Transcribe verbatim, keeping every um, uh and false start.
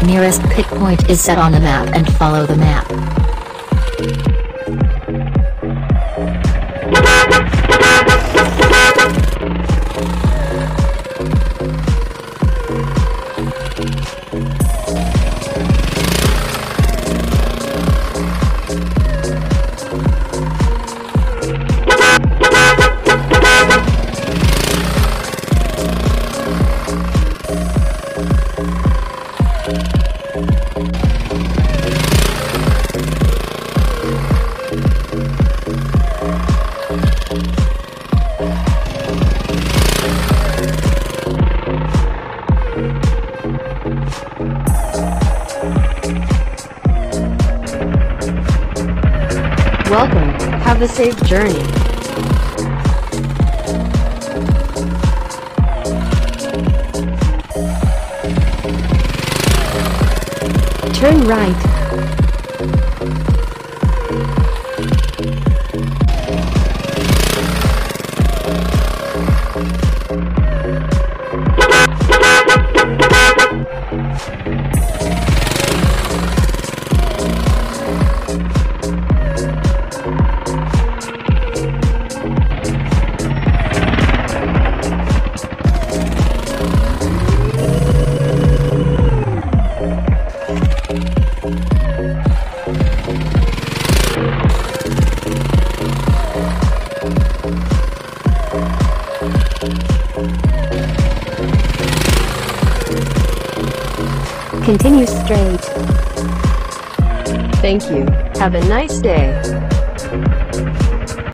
Nearest pick point is set on the map and follow the map. Welcome, have a safe journey. Turn right. Continue straight. Thank you. Have a nice day.